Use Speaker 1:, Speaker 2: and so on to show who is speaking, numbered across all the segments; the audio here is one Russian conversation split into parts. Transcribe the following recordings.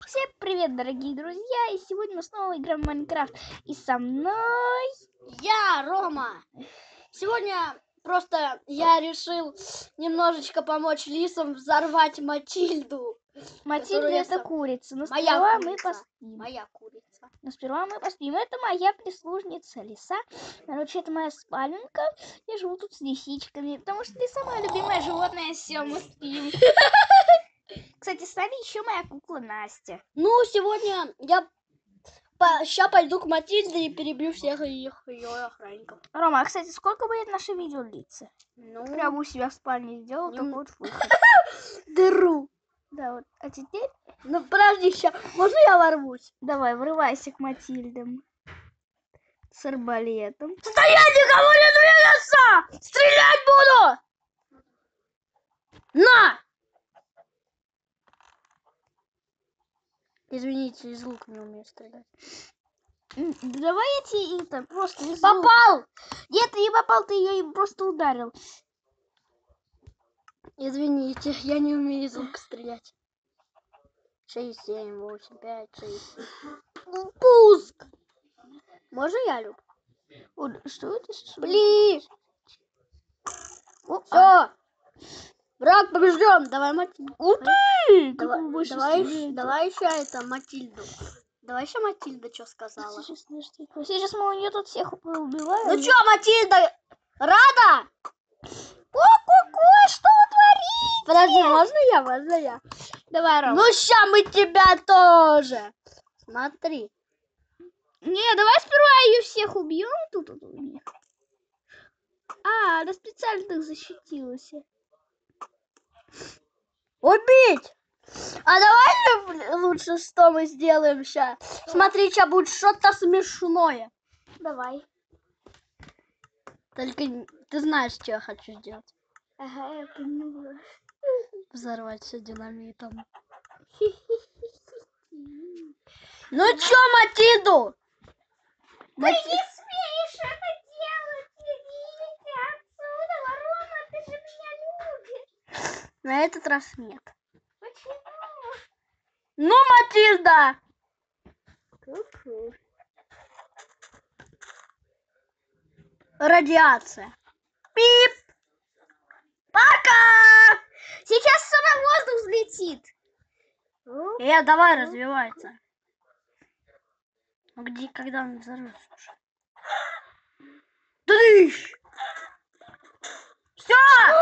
Speaker 1: Всем привет, дорогие друзья! И сегодня мы снова играем в Майнкрафт. И со мной...
Speaker 2: Я, Рома. Сегодня просто я решил немножечко помочь лисам взорвать Матильду.
Speaker 1: Матильда это курица. Но
Speaker 2: Моя
Speaker 1: сперва
Speaker 2: курица.
Speaker 1: мы поспим.
Speaker 2: Моя курица.
Speaker 1: Но сперва мы поспим. Это моя прислужница Лиса. Короче, это моя спаленка. Я живу тут с лисичками. Потому что Лиса моя любимое животное. Все, мы спим. Кстати, с нами еще моя кукла Настя.
Speaker 2: Ну, сегодня я сейчас пойду к Матильде и перебью всех ее охранников.
Speaker 1: Рома, а кстати, сколько будет наше видео длиться?
Speaker 2: Ну,
Speaker 1: Прямо у себя в спальне сделал такой вот выход.
Speaker 2: дыру.
Speaker 1: Да, вот. А теперь...
Speaker 2: Ну, подожди, сейчас. Можно я ворвусь?
Speaker 1: Давай, врывайся к Матильдам. С арбалетом.
Speaker 2: Стоять, никого не двигаться! Стрелять буду! На! Извините, из лука не умею стрелять.
Speaker 1: Давай я тебе это просто из лука.
Speaker 2: Попал!
Speaker 1: Нет, ты не попал, ты ее им просто ударил.
Speaker 2: Извините, я не умею из лука стрелять. 6, 7, 8, 5, 6. Пуск! Можно я, Люб?
Speaker 1: Что это?
Speaker 2: Блин! Все! Враг побежден! Давай Матильду.
Speaker 1: Ух ты!
Speaker 2: Давай еще это, Матильду. Давай еще Матильда что сказала.
Speaker 1: Сейчас мы у нее тут всех убиваем.
Speaker 2: Ну что, Матильда, рада?
Speaker 1: Ку-ку-ку, что вы творите?
Speaker 2: Подожди, можно я?
Speaker 1: Давай, Рома.
Speaker 2: Ну ща мы тебя тоже. Смотри.
Speaker 1: Не, давай сперва ее всех убьем тут у них. А, она специально так защитилась.
Speaker 2: Убить! А давай лучше что мы сделаем сейчас. Смотри, сейчас будет что-то смешное.
Speaker 1: Давай.
Speaker 2: Только ты знаешь, что я хочу сделать.
Speaker 1: Ага, я поняла.
Speaker 2: Взорвать все динамитом. Ну чё, Матильду?
Speaker 1: Ты не смеешь это делать! Идите отсюда, Рома, ты же меня любишь.
Speaker 2: На этот раз нет.
Speaker 1: Почему?
Speaker 2: Ну, Матильда! Радиация. Пип! Пока!
Speaker 1: Сейчас все на воздух взлетит.
Speaker 2: Давай, развивается. Ну где, когда он взорвется уже? Тыщ! Все!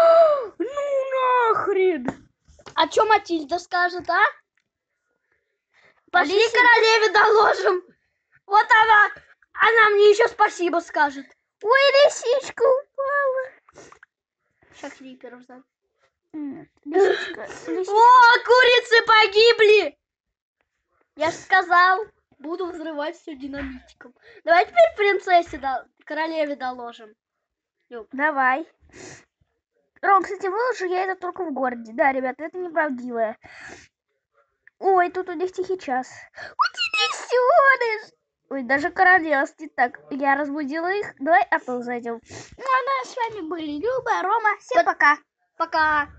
Speaker 1: Ну нахрен!
Speaker 2: А что Матильда скажет, а? Пошли королеве доложим. Вот она мне еще спасибо скажет.
Speaker 1: Ой, лисичка упала.
Speaker 2: Сейчас криперов взорвем.
Speaker 1: Лисичка.
Speaker 2: О, курицы погибли! Я же сказал, буду взрывать все динамитиком. Давай теперь принцессе, королеве доложим. Люб.
Speaker 1: Давай. Ром, кстати, выложу я это только в городе. Да, ребята, это неправдивое. Ой, тут у них тихий час. Утилисёныш! Ой, даже королевстве. Так, я разбудила их. Давай Apple зайдем. Ну, а с вами были Люба, Рома. Всем пока.
Speaker 2: Пока.